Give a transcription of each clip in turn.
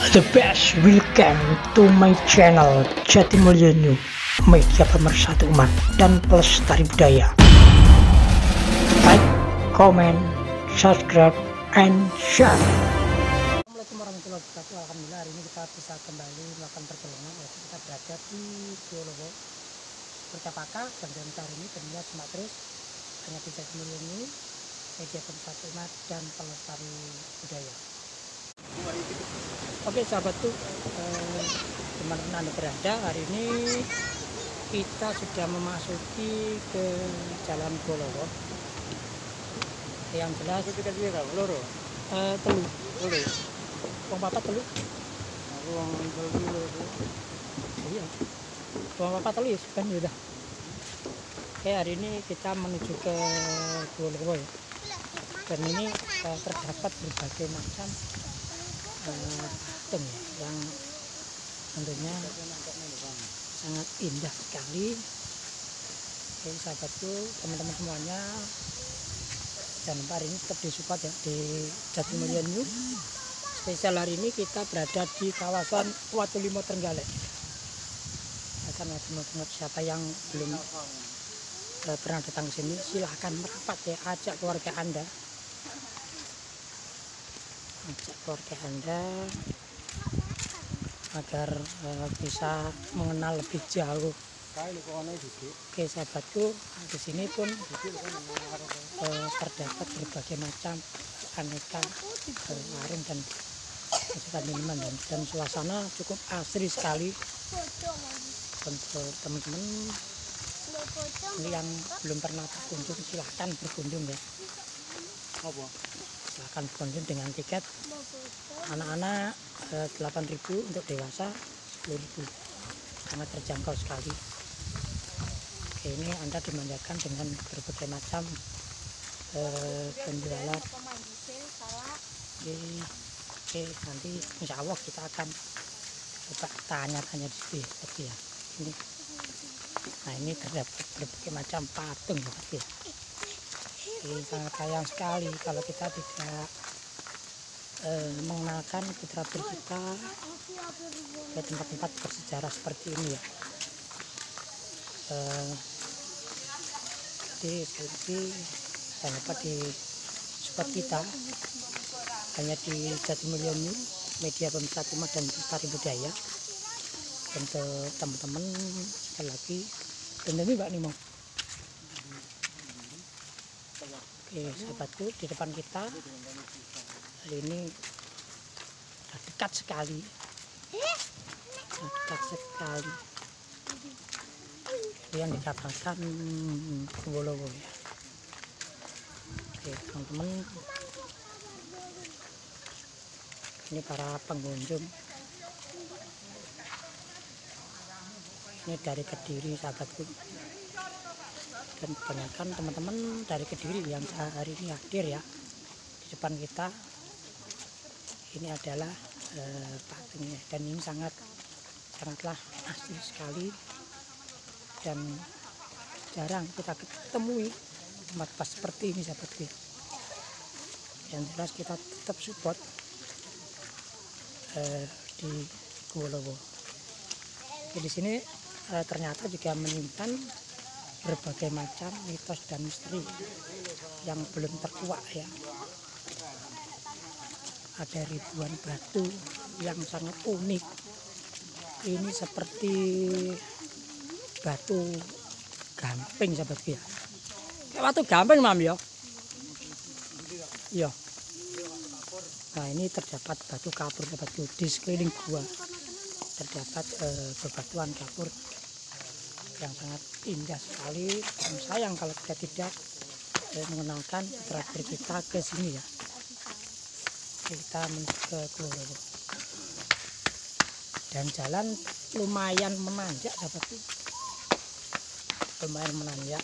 The best welcome to my channel Jatimulya New, media pemersatu umat dan pelestari budaya. Like, comment, subscribe, and share. Assalamualaikum warahmatullahi wabarakatuh. Alhamdulillah hari ini kita bisa kembali melakukan perjalanan. Kita berada di Pulau Bercapaka dan hari ini tentunya simak terus hanya di Jatimulya New, media pemersatu umat dan pelestari budaya. Oke sahabatku, teman-teman Anda berada, hari ini kita sudah memasuki ke Jalan Bolowo. Yang jelas telu wong papat telu iya wong papat telu ya kan sudah. Oke, hari ini kita menuju ke Bolowo ya. Dan ini terdapat berbagai macam patung ya, yang tentunya sangat indah sekali. Oke sahabatku, teman-teman semuanya, jangan lupa hari ini tetap disupport ya di Jatimulya New. Spesial hari ini kita berada di kawasan Watulimo Trenggalek. Kawasan Watulimo Trenggalek, siapa yang belum pernah datang ke sini silahkan merapat ya, ajak keluarga Anda. Agar bisa mengenal lebih jauh. Oke sahabatku, di sini pun terdapat berbagai macam aneka warung dan minuman dan suasana cukup asri sekali. Untuk teman-teman yang belum pernah berkunjung silahkan berkunjung ya. Silahkan berkunjung dengan tiket anak-anak 8.000, untuk dewasa 10.000, sangat terjangkau sekali. Oke, ini Anda dimanjakan dengan berbagai macam penjualan. Oke, nanti insya Allah kita akan coba tanya-tanya di sini seperti ya. Nah ini terdapat berbagai macam patung seperti ya. Ini sangat sayang sekali kalau kita tidak mengenalkan putra-putri kita ke tempat-tempat bersejarah seperti ini ya. Jadi sekali lagi jangan lupa di support kita hanya di Jatimulya New, media pemersatu umat dan pelestari budaya. Untuk teman-teman sekali lagi, dan ini Mbak Nimo. Oke sahabatku, di depan kita hari ini dekat sekali, yang dikatakan Bolowo ya. Oke teman-teman, ini para pengunjung ini dari Kediri sahabatku, dan kebanyakan teman-teman dari Kediri yang hari ini hadir ya di depan kita. Ini adalah patungnya, dan ini sangatlah asli sekali dan jarang kita ketemui tempat seperti ini sahabatku. Yang jelas kita tetap support di Bolowo. Di sini ternyata juga menyimpan berbagai macam mitos dan misteri yang belum terkuak ya. Ada ribuan batu yang sangat unik. Ini seperti batu gamping sahabatku ya. Kayak batu gamping mam ya. Iya. Nah ini terdapat batu kapur sahabatku. Di sekeliling gua terdapat bebatuan kapur yang sangat indah sekali. Dan sayang kalau kita tidak mengenalkan putra-putri kita ke sini ya. Kita menuju ke Bolowo, dan jalan lumayan menanjak sahabatku, lumayan menanjak.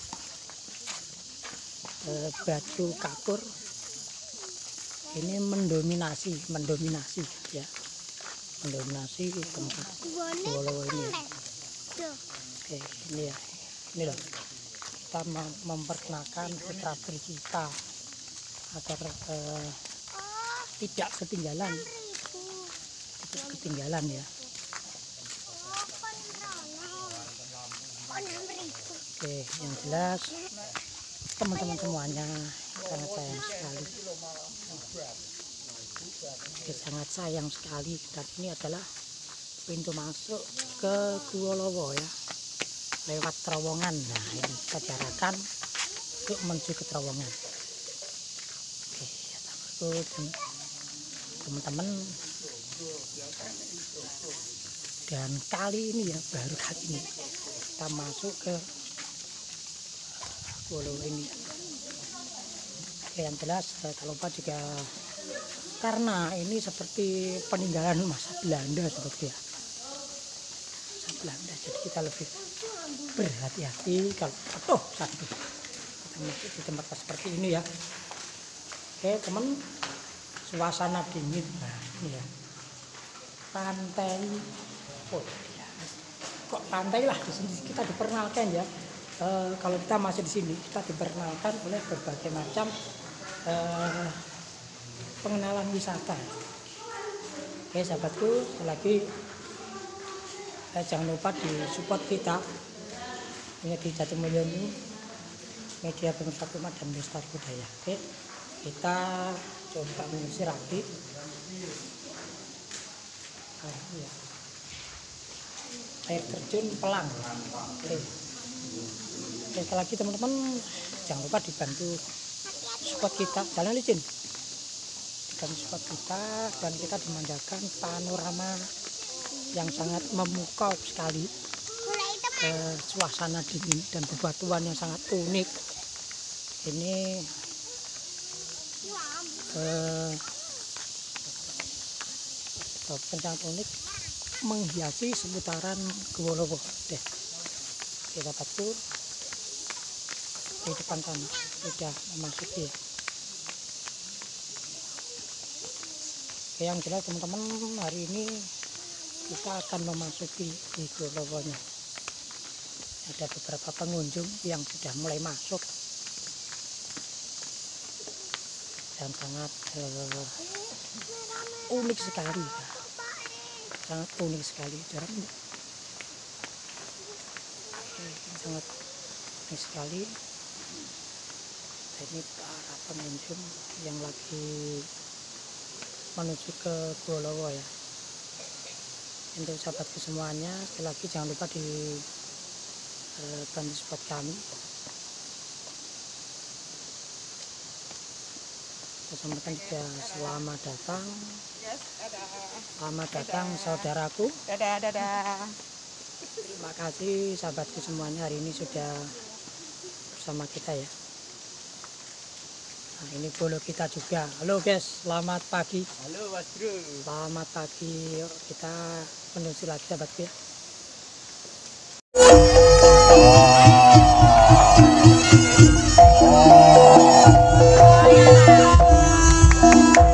Batu kapur ini mendominasi ya, mendominasi tempat Bolowo ini ya. Oke ini ya, ini loh, kita memperkenalkan putra-putri kita agar tidak ketinggalan terus ketinggalan ya. Oke, yang jelas teman-teman semuanya sangat sayang sekali. Oke, sangat sayang sekali. Dan ini adalah pintu masuk ke Guwa Lawa ya, lewat terowongan. Nah, ini kita diarahkan untuk menuju ke terowongan. Oke, ya, teman-teman. Dan kali ini ya, baru kali ini kita masuk ke Guwa Lawa ini. Oke, yang jelas tak lupa juga karena ini seperti peninggalan masa Belanda seperti ya, masa Belanda, jadi kita lebih berhati-hati kalau kita masuk di tempat seperti ini ya. Oke teman, suasana dingin. Nah ini ya, pantai. Oh ya, kok pantai lah, di sini kita diperkenalkan ya. Kalau kita masih di sini kita diperkenalkan oleh berbagai macam pengenalan wisata. Oke sahabatku, sekali lagi jangan lupa di support kita ini di Jatimulyo Media Pemersatu Umat dan Lestari Budaya. Oke, kita coba menyisir rapi. Ya. Air terjun Pelang. Oke, sekali lagi teman-teman jangan lupa dibantu support kita, jalan licin dan support kita, dan kita dimanjakan panorama yang sangat memukau sekali, suasana dingin dan bebatuan yang sangat unik. Ini sangat unik, menghiasi seputaran Guwa Lawa. Kita batu di depan sana sudah memasuki. Oke, yang jelas teman-teman, hari ini kita akan memasuki di Guwa Lawanya. Ada beberapa pengunjung yang sudah mulai masuk dan sangat unik sekali, sangat unik sekali. Sangat unik sekali. Ini para pengunjung yang lagi menuju ke Guwa Lawa ya. Untuk sahabatku semuanya, sekali lagi jangan lupa di bantu support kami. Saya sampaikan juga selamat datang saudaraku. Dadah. Terima kasih sahabatku semuanya, hari ini sudah bersama kita ya. Nah, ini bolo kita juga. Halo guys, selamat pagi. Halo Mas Bro. Selamat pagi. Yuk kita menuju lagi sahabatku ya.